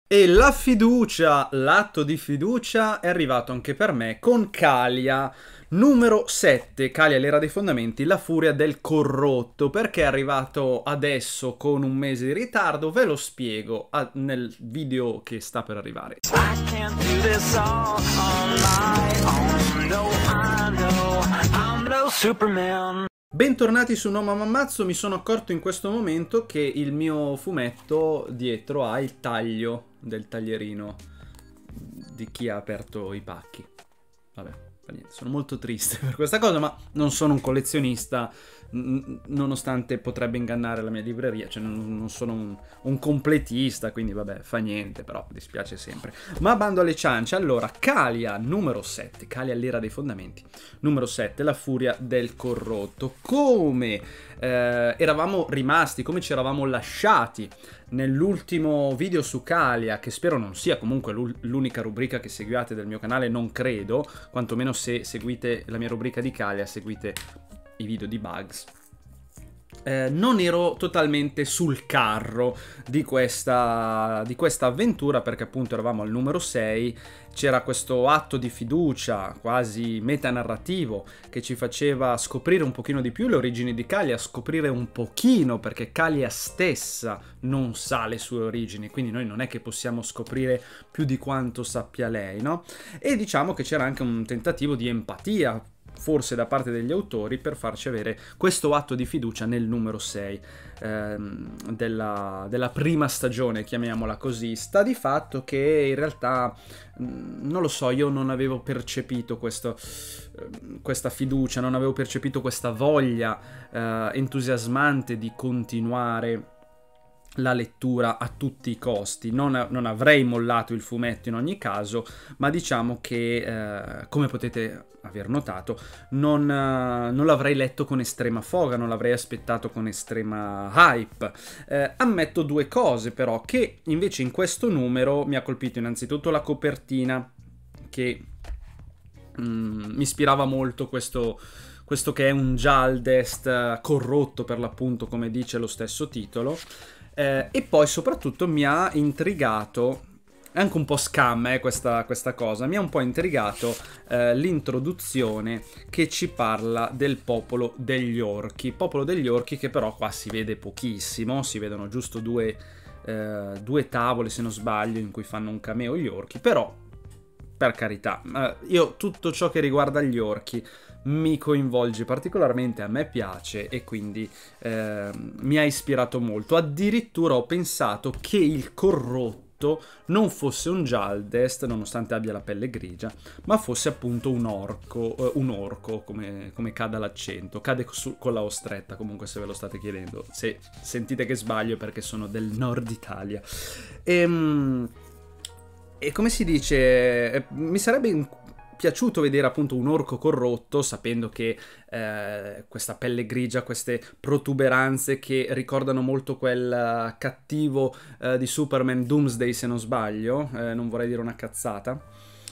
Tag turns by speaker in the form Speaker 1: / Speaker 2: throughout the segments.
Speaker 1: E la fiducia, l'atto di fiducia è arrivato anche per me con Kalia numero 7, Kalia l'era dei fondamenti, la furia del corrotto. Perché è arrivato adesso con un mese di ritardo? Ve lo spiego nel video che sta per arrivare. I can't do this all on my own. No, I know I'm no Superman. Bentornati su No Mamma Ammazzo. Mi sono accorto in questo momento che il mio fumetto dietro ha il taglio del taglierino di chi ha aperto i pacchi. Vabbè, fa niente, sono molto triste per questa cosa, ma non sono un collezionista, nonostante potrebbe ingannare la mia libreria, cioè non sono un completista, quindi vabbè, fa niente, però dispiace sempre. Ma bando alle ciance. Allora, Kalia numero 7, Kalia l'era dei fondamenti, numero 7, la furia del corrotto. Come eravamo rimasti, come ci eravamo lasciati nell'ultimo video su Kalia, che spero non sia comunque l'unica rubrica che seguiate del mio canale, non credo, quantomeno se seguite la mia rubrica di Kalia, seguite i video di Bugs. Non ero totalmente sul carro di questa avventura, perché appunto eravamo al numero 6, c'era questo atto di fiducia quasi metanarrativo che ci faceva scoprire un pochino di più le origini di Kalia, scoprire un pochino, perché Kalia stessa non sa le sue origini, quindi noi non è che possiamo scoprire più di quanto sappia lei, no? E diciamo che c'era anche un tentativo di empatia, forse da parte degli autori, per farci avere questo atto di fiducia nel numero 6 della prima stagione, chiamiamola così. Sta di fatto che in realtà, non lo so, io non avevo percepito questa fiducia, non avevo percepito questa voglia entusiasmante di continuare la lettura a tutti i costi. Non avrei mollato il fumetto in ogni caso, ma diciamo che, come potete aver notato, non l'avrei letto con estrema foga, non l'avrei aspettato con estrema hype. Ammetto due cose però, che invece in questo numero mi ha colpito. Innanzitutto la copertina, che mi ispirava molto questo che è un Jaldest corrotto, per l'appunto, come dice lo stesso titolo. E poi soprattutto mi ha intrigato, è anche un po' scam questa cosa, mi ha un po' intrigato l'introduzione che ci parla del popolo degli orchi. Popolo degli orchi che però qua si vede pochissimo, si vedono giusto due tavole, se non sbaglio, in cui fanno un cameo gli orchi, però per carità, io tutto ciò che riguarda gli orchi mi coinvolge particolarmente, a me piace e quindi mi ha ispirato molto. Addirittura ho pensato che il corrotto non fosse un Jaldest, nonostante abbia la pelle grigia, ma fosse appunto un orco, come cada l'accento, cade con la O stretta, comunque, se ve lo state chiedendo. Se sentite che sbaglio, perché sono del nord Italia. E come si dice, mi sarebbe piaciuto vedere appunto un orco corrotto, sapendo che questa pelle grigia, queste protuberanze che ricordano molto quel cattivo di Superman, Doomsday, se non sbaglio, non vorrei dire una cazzata,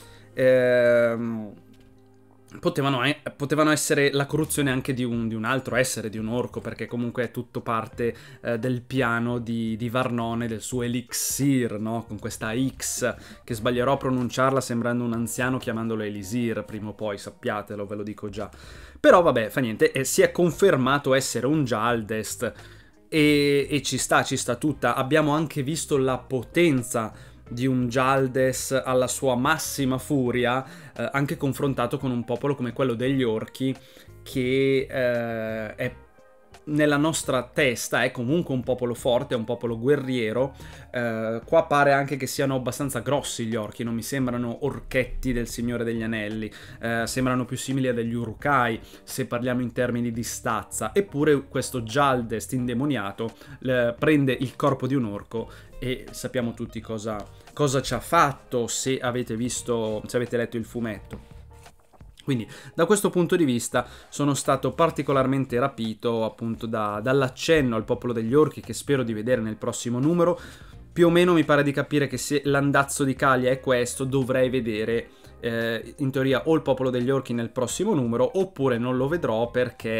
Speaker 1: potevano essere la corruzione anche di un altro essere, di un orco, perché comunque è tutto parte del piano di Varnone, del suo elixir, no? Con questa X, che sbaglierò a pronunciarla sembrando un anziano chiamandolo Elisir, prima o poi, sappiatelo, ve lo dico già. Però vabbè, fa niente, si è confermato essere un Jaldest e ci sta tutta. Abbiamo anche visto la potenza di un Jaldest alla sua massima furia, anche confrontato con un popolo come quello degli orchi, che è nella nostra testa è comunque un popolo forte, è un popolo guerriero. Qua pare anche che siano abbastanza grossi gli orchi, non mi sembrano orchetti del Signore degli Anelli, sembrano più simili a degli urukai, se parliamo in termini di stazza. Eppure questo Jaldest indemoniato prende il corpo di un orco e sappiamo tutti cosa ci ha fatto, se avete letto il fumetto. Quindi da questo punto di vista sono stato particolarmente rapito appunto dall'accenno al popolo degli orchi, che spero di vedere nel prossimo numero. Più o meno mi pare di capire che se l'andazzo di Kalia è questo, dovrei vedere in teoria o il popolo degli orchi nel prossimo numero, oppure non lo vedrò, perché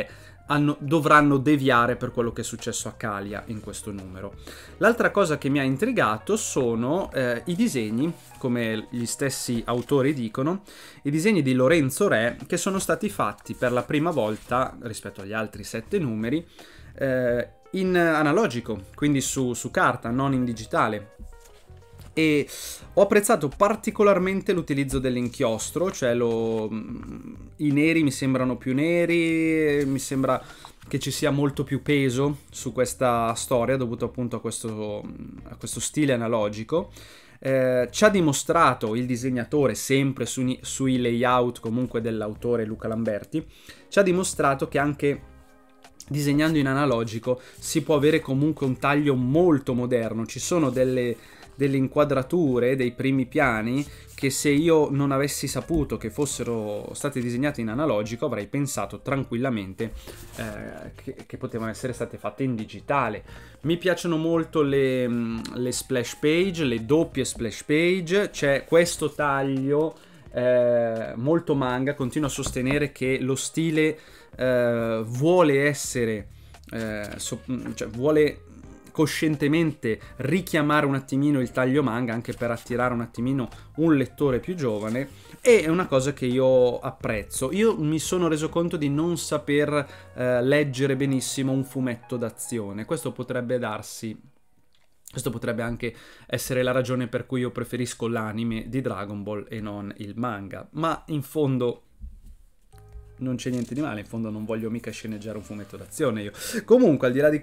Speaker 1: dovranno deviare per quello che è successo a Kalia in questo numero. L'altra cosa che mi ha intrigato sono i disegni, come gli stessi autori dicono, i disegni di Lorenzo Re, che sono stati fatti per la prima volta rispetto agli altri 7 numeri in analogico, quindi su carta, non in digitale. E ho apprezzato particolarmente l'utilizzo dell'inchiostro, cioè i neri mi sembrano più neri, mi sembra che ci sia molto più peso su questa storia dovuto appunto a questo stile analogico. Ci ha dimostrato il disegnatore, sempre sui layout comunque dell'autore Luca Lamberti, ci ha dimostrato che anche disegnando in analogico si può avere comunque un taglio molto moderno. Ci sono delle inquadrature dei primi piani che, se io non avessi saputo che fossero state disegnate in analogico, avrei pensato tranquillamente che potevano essere state fatte in digitale. Mi piacciono molto le splash page, le doppie splash page. C'è questo taglio molto manga. Continuo a sostenere che lo stile vuole essere cioè vuole coscientemente richiamare un attimino il taglio manga, anche per attirare un attimino un lettore più giovane, e è una cosa che io apprezzo. Io mi sono reso conto di non saper leggere benissimo un fumetto d'azione. Questo potrebbe anche essere la ragione per cui io preferisco l'anime di Dragon Ball e non il manga, ma in fondo non c'è niente di male, in fondo non voglio mica sceneggiare un fumetto d'azione io. Comunque, al di là di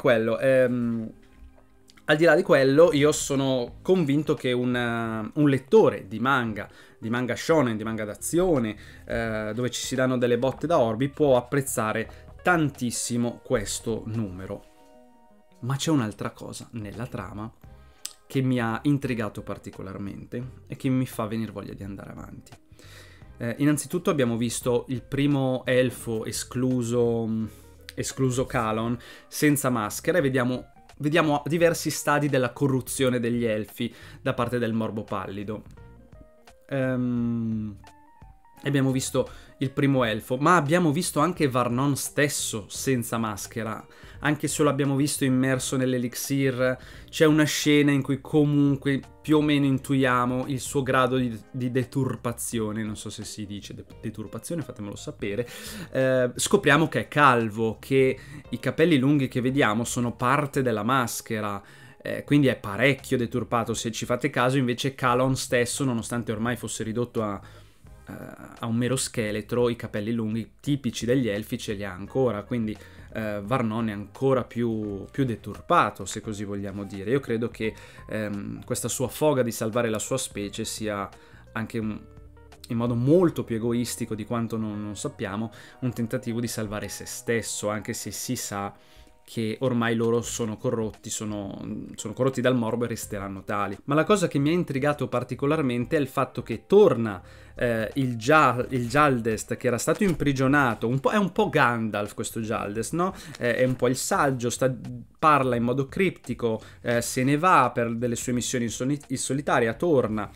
Speaker 1: quello, io sono convinto che un lettore di manga shonen, di manga d'azione, dove ci si danno delle botte da orbi, può apprezzare tantissimo questo numero. Ma c'è un'altra cosa nella trama che mi ha intrigato particolarmente e che mi fa venire voglia di andare avanti. Innanzitutto abbiamo visto il primo elfo escluso Kalon senza maschera, e vediamo diversi stadi della corruzione degli elfi da parte del Morbo Pallido. Abbiamo visto il primo elfo, ma abbiamo visto anche Varnon stesso senza maschera. Anche se lo abbiamo visto immerso nell'elixir, c'è una scena in cui comunque più o meno intuiamo il suo grado di deturpazione. Non so se si dice deturpazione, fatemelo sapere. Scopriamo che è calvo, che i capelli lunghi che vediamo sono parte della maschera. Quindi è parecchio deturpato. Se ci fate caso, invece, Kalon stesso, nonostante ormai fosse ridotto a un mero scheletro, i capelli lunghi tipici degli elfi ce li ha ancora, quindi Varnon è ancora più deturpato, se così vogliamo dire. Io credo che questa sua foga di salvare la sua specie sia anche in modo molto più egoistico di quanto non sappiamo, un tentativo di salvare se stesso, anche se si sa che ormai loro sono corrotti dal morbo e resteranno tali. Ma la cosa che mi ha intrigato particolarmente è il fatto che torna il Jaldest, che era stato imprigionato. È un po' Gandalf questo Jaldest, no? È un po' il saggio, parla in modo criptico, se ne va per delle sue missioni in solitaria, torna,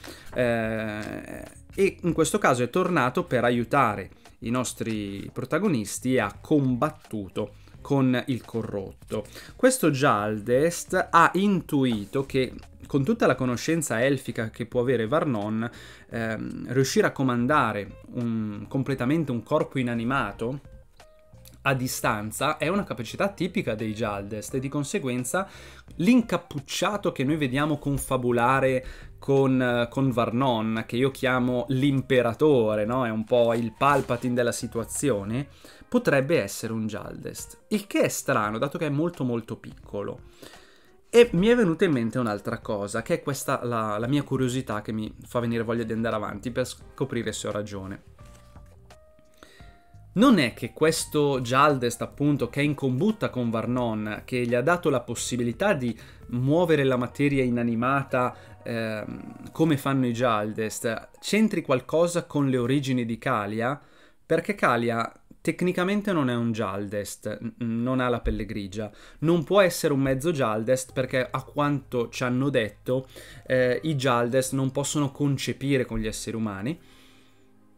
Speaker 1: e in questo caso è tornato per aiutare i nostri protagonisti e ha combattuto con il corrotto. Questo Jaldest ha intuito che, con tutta la conoscenza elfica che può avere Varnon, riuscire a comandare completamente un corpo inanimato a distanza è una capacità tipica dei Jaldest, e di conseguenza l'incappucciato che noi vediamo confabulare con Varnon, che io chiamo l'imperatore, no? È un po' il Palpatine della situazione, potrebbe essere un Jaldest, il che è strano dato che è molto molto piccolo. E mi è venuta in mente un'altra cosa, che è questa la mia curiosità che mi fa venire voglia di andare avanti per scoprire se ho ragione. Non è che questo Jaldest, appunto, che è in combutta con Varnon, che gli ha dato la possibilità di muovere la materia inanimata come fanno i Jaldest, c'entri qualcosa con le origini di Kalia? Perché Kalia tecnicamente non è un Jaldest, non ha la pelle grigia, non può essere un mezzo Jaldest perché, a quanto ci hanno detto, i Jaldest non possono concepire con gli esseri umani.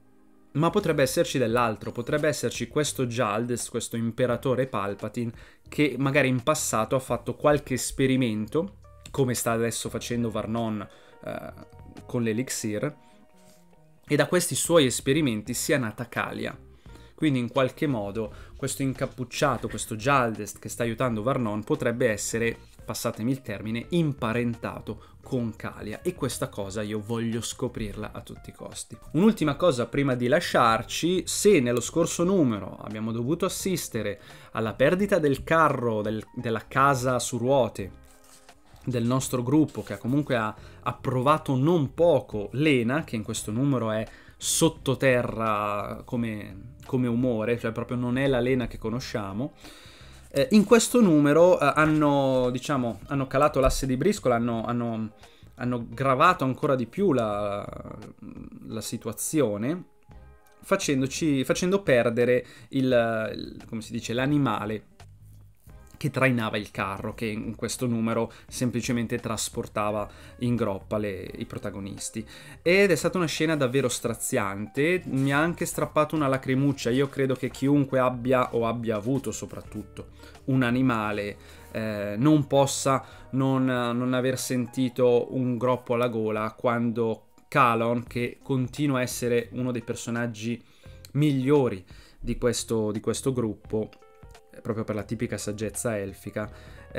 Speaker 1: ma potrebbe esserci dell'altro, potrebbe esserci questo Jaldes, questo imperatore Palpatine, che magari in passato ha fatto qualche esperimento, come sta adesso facendo Vernon con l'Elixir, e da questi suoi esperimenti sia nata Kalia. Quindi in qualche modo questo incappucciato, questo Jaldes che sta aiutando Vernon potrebbe essere, passatemi il termine, imparentato con Kalia, e questa cosa io voglio scoprirla a tutti i costi. Un'ultima cosa prima di lasciarci: se nello scorso numero abbiamo dovuto assistere alla perdita del carro, della casa su ruote del nostro gruppo, che comunque ha provato non poco Lena, che in questo numero è sottoterra come umore, cioè proprio non è la Lena che conosciamo, in questo numero hanno calato l'asse di briscola, hanno gravato ancora di più la situazione, facendo perdere come si dice, l'animale che trainava il carro, che in questo numero semplicemente trasportava in groppa i protagonisti. Ed è stata una scena davvero straziante, mi ha anche strappato una lacrimuccia. Io credo che chiunque abbia avuto soprattutto un animale non possa non aver sentito un groppo alla gola quando Kahlon, che continua a essere uno dei personaggi migliori di questo gruppo, proprio per la tipica saggezza elfica,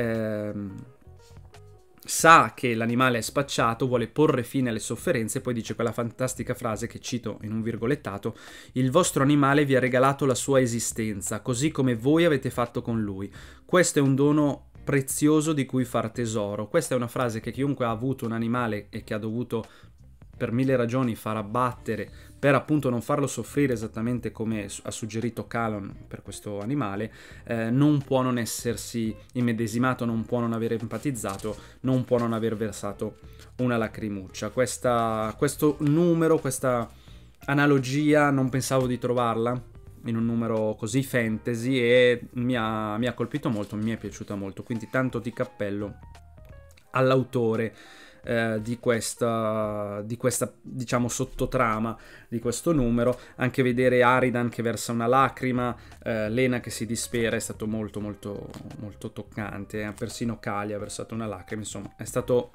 Speaker 1: sa che l'animale è spacciato, vuole porre fine alle sofferenze, e poi dice quella fantastica frase che cito in un virgolettato: il vostro animale vi ha regalato la sua esistenza, così come voi avete fatto con lui. Questo è un dono prezioso di cui far tesoro. Questa è una frase che chiunque ha avuto un animale e che ha dovuto per 1000 ragioni far abbattere, per appunto non farlo soffrire esattamente come ha suggerito Kahlon per questo animale, non può non essersi immedesimato, non può non aver empatizzato, non può non aver versato una lacrimuccia. Questo numero, questa analogia, non pensavo di trovarla in un numero così fantasy, e mi ha colpito molto, mi è piaciuta molto, quindi tanto di cappello all'autore di questa diciamo sottotrama di questo numero. Anche vedere Aridan che versa una lacrima, Lena che si dispera, è stato molto molto molto toccante. Persino Kalia ha versato una lacrima. Insomma, è stato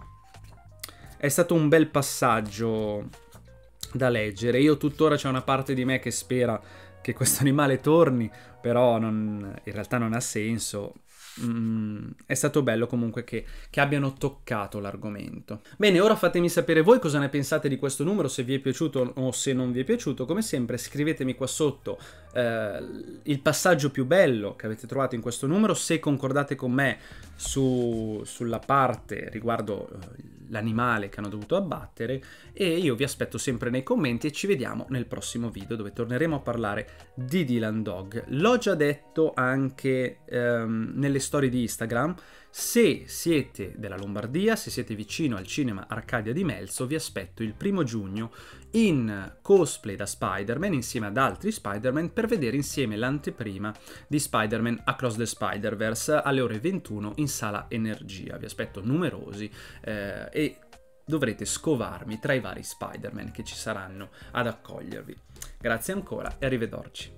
Speaker 1: un bel passaggio da leggere. Io tuttora c'è una parte di me che spera che questo animale torni, però in realtà non ha senso. È stato bello comunque che abbiano toccato l'argomento. Bene, ora fatemi sapere voi cosa ne pensate di questo numero, se vi è piaciuto o se non vi è piaciuto. Come sempre scrivetemi qua sotto il passaggio più bello che avete trovato in questo numero, se concordate con me sulla parte riguardo l'animale che hanno dovuto abbattere, e io vi aspetto sempre nei commenti e ci vediamo nel prossimo video, dove torneremo a parlare di Dylan Dog. L'ho già detto anche nelle storie di Instagram: se siete della Lombardia, se siete vicino al cinema Arcadia di Melzo, vi aspetto il 1° giugno in cosplay da Spider-Man insieme ad altri Spider-Man, per vedere insieme l'anteprima di Spider-Man Across the Spider-Verse alle ore 21 in sala Energia. Vi aspetto numerosi e dovrete scovarmi tra i vari Spider-Man che ci saranno ad accogliervi. Grazie ancora e arrivederci.